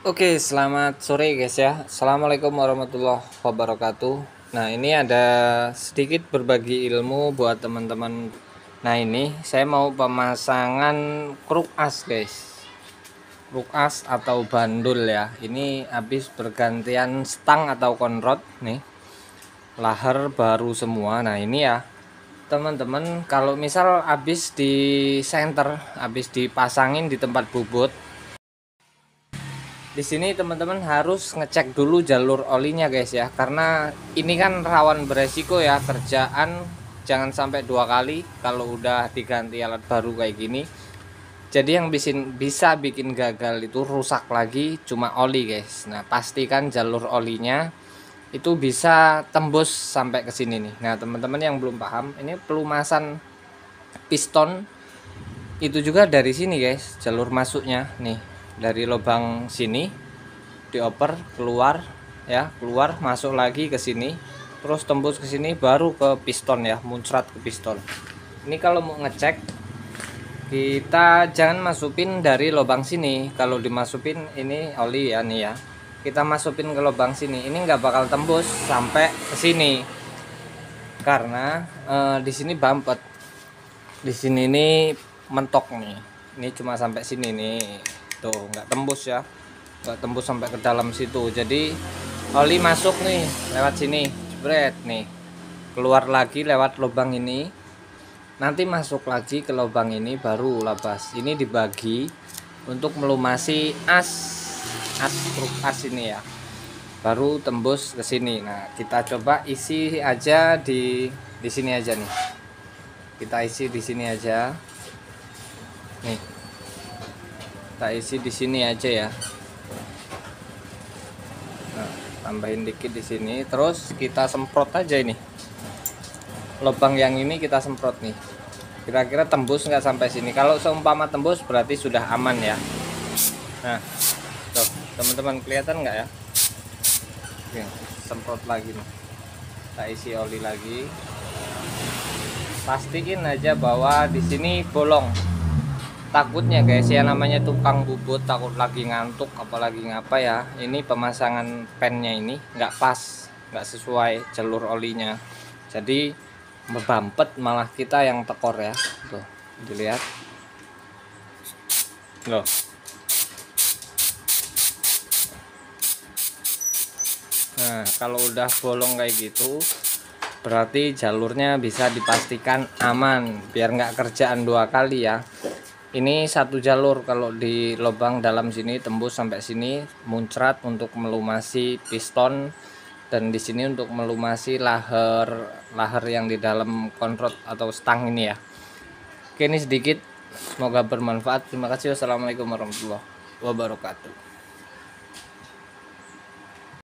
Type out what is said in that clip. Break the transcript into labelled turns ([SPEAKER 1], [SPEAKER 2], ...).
[SPEAKER 1] Oke, selamat sore guys ya. Assalamualaikum warahmatullahi wabarakatuh. Nah, ini ada sedikit berbagi ilmu buat teman-teman. Nah, ini saya mau pemasangan kruk as guys. Kruk as atau bandul ya. Ini habis bergantian stang atau konrod nih. Lahar baru semua. Nah, ini ya. Teman-teman, kalau misal habis di center, habis dipasangin di tempat bubut, di sini teman-teman harus ngecek dulu jalur olinya guys ya, karena ini kan rawan beresiko ya kerjaan. Jangan sampai dua kali kalau udah diganti alat baru kayak gini. Jadi yang bisa bikin gagal itu rusak lagi cuma oli guys. Nah, pastikan jalur olinya itu bisa tembus sampai ke sini nih. Nah, teman-teman yang belum paham, ini pelumasan piston itu juga dari sini guys, jalur masuknya nih dari lubang sini dioper keluar ya, keluar masuk lagi ke sini, terus tembus ke sini baru ke piston ya, muncrat ke piston. Ini kalau mau ngecek kita jangan masukin dari lubang sini. Kalau dimasukin ini oli ya nih ya, kita masukin ke lubang sini, ini nggak bakal tembus sampai ke sini karena di sini bumpet, di sini ini mentok nih. Ini cuma sampai sini nih, tuh nggak tembus ya, nggak tembus sampai ke dalam situ. Jadi oli masuk nih lewat sini, jebret nih, keluar lagi lewat lubang ini, nanti masuk lagi ke lubang ini baru labas. Ini dibagi untuk melumasi kruk as ini ya, baru tembus ke sini. Nah, kita coba isi aja di sini aja nih, kita isi di sini aja nih, kita isi di sini aja ya. Nah, tambahin dikit di sini, terus kita semprot aja ini lubang yang ini, kita semprot nih, kira-kira tembus nggak sampai sini. Kalau seumpama tembus berarti sudah aman ya. Nah, tuh teman-teman kelihatan nggak ya? Oke, semprot lagi nih, kita isi oli lagi, pastiin aja bahwa di sini bolong. Takutnya guys ya, namanya tukang bubut, takut lagi ngantuk apalagi ngapa ya, ini pemasangan pennya ini nggak pas, nggak sesuai jalur olinya, jadi membampet, malah kita yang tekor ya. Tuh dilihat loh. Nah, kalau udah bolong kayak gitu berarti jalurnya bisa dipastikan aman, biar nggak kerjaan dua kali ya. Ini satu jalur, kalau di lubang dalam sini tembus sampai sini, muncrat untuk melumasi piston, dan di sini untuk melumasi lahar yang di dalam konrod atau stang ini ya. Oke, ini sedikit, semoga bermanfaat. Terima kasih. Wassalamualaikum warahmatullahi wabarakatuh.